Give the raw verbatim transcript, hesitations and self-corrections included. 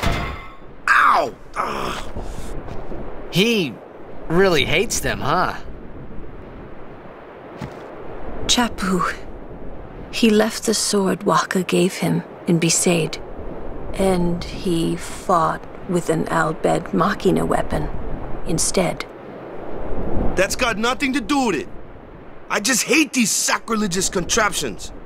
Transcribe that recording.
Ow! Ugh. He really hates them, huh? Chapu. He left the sword Waka gave him in Besaid, and he fought with an Al-Bed Machina weapon instead. That's got nothing to do with it. I just hate these sacrilegious contraptions.